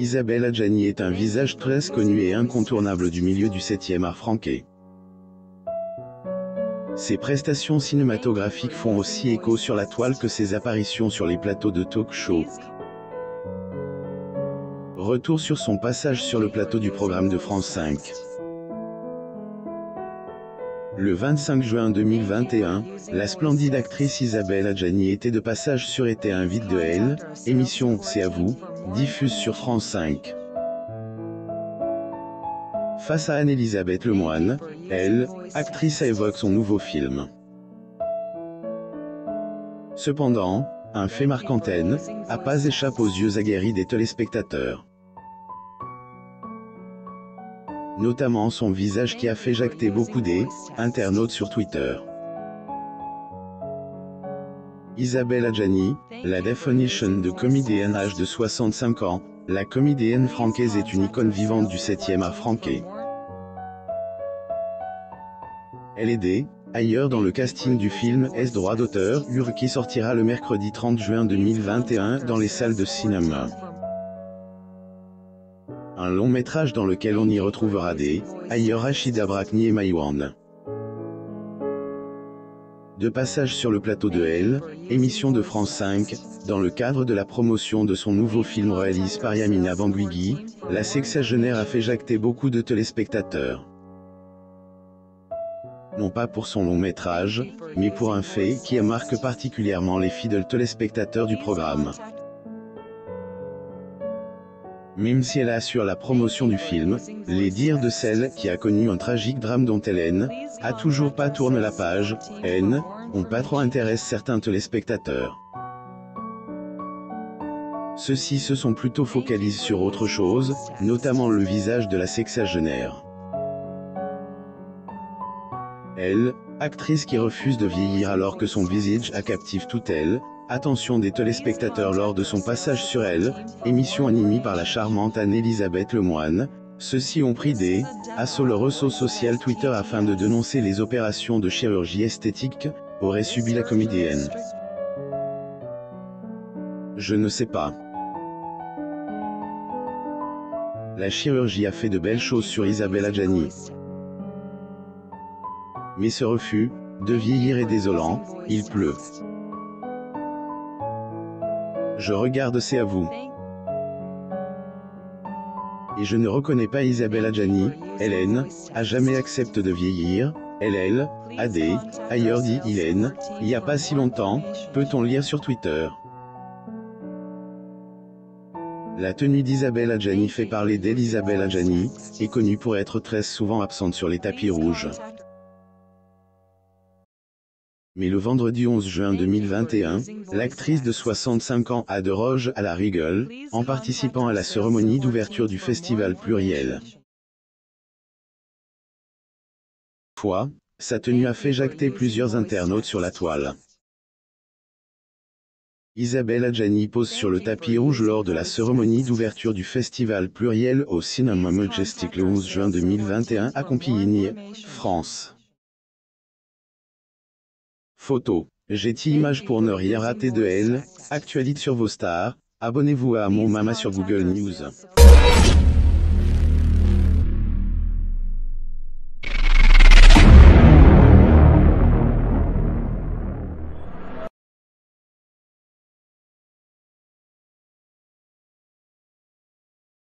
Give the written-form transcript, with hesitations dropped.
Isabelle Adjani est un visage très connu et incontournable du milieu du 7e art français. Ses prestations cinématographiques font aussi écho sur la toile que ses apparitions sur les plateaux de talk-show. Retour sur son passage sur le plateau du programme de France 5. Le 25 juin 2021, la splendide actrice Isabelle Adjani était de passage sur Été invite de Elle, émission C'est à vous, diffuse sur France 5. Face à Anne-Elisabeth Lemoine, elle, actrice, évoque son nouveau film. Cependant, un fait marquant n'a pas échappé aux yeux aguerris des téléspectateurs. Notamment son visage qui a fait jacter beaucoup d'internautes sur Twitter. Isabelle Adjani, la définition de comédienne âge de 65 ans, la comédienne française est une icône vivante du 7e art français. Elle est ailleurs dans le casting du film S droit d'auteur qui sortira le mercredi 30 juin 2021 dans les salles de cinéma. Un long métrage dans lequel on y retrouvera ailleurs Rachida Brakni et Maïwan. De passage sur le plateau de Elle, émission de France 5, dans le cadre de la promotion de son nouveau film réalisé par Yamina Benguigui, la sexagénaire a fait jacter beaucoup de téléspectateurs. Non pas pour son long métrage, mais pour un fait qui marque particulièrement les fidèles téléspectateurs du programme. Même si elle assure la promotion du film, les dires de celle qui a connu un tragique drame dont elle a toujours pas tourné la page, ont pas trop intéressé certains téléspectateurs. Ceux-ci se sont plutôt focalisés sur autre chose, notamment le visage de la sexagénaire. Elle, actrice qui refuse de vieillir alors que son visage a captive toute attention des téléspectateurs lors de son passage sur Elle, émission animée par la charmante Anne-Elisabeth Lemoine. Ceux-ci ont pris sur le réseau social Twitter afin de dénoncer les opérations de chirurgie esthétique aurait subi la comédienne. Je ne sais pas. La chirurgie a fait de belles choses sur Isabelle Adjani. Mais ce refus de vieillir est désolant, il pleut. Je regarde C'est à vous. Et je ne reconnais pas Isabelle Adjani, elle a jamais accepté de vieillir, elle a ailleurs dit il y a pas si longtemps, peut-on lire sur Twitter. La tenue d'Isabelle Adjani fait parler d'elle. Isabelle Adjani est connue pour être très souvent absente sur les tapis rouges. Mais le vendredi 11 juin 2021, l'actrice de 65 ans a déroge à la règle, en participant à la cérémonie d'ouverture du festival Pluriel. Sa tenue a fait jacter plusieurs internautes sur la toile. Isabelle Adjani pose sur le tapis rouge lors de la cérémonie d'ouverture du festival Pluriel au Cinéma Majestic le 11 juin 2021 à Compiègne, France. Photo, Getty Images pour ne rien rater de Elle, actualité sur vos stars, abonnez-vous à Mon Mama sur Google News.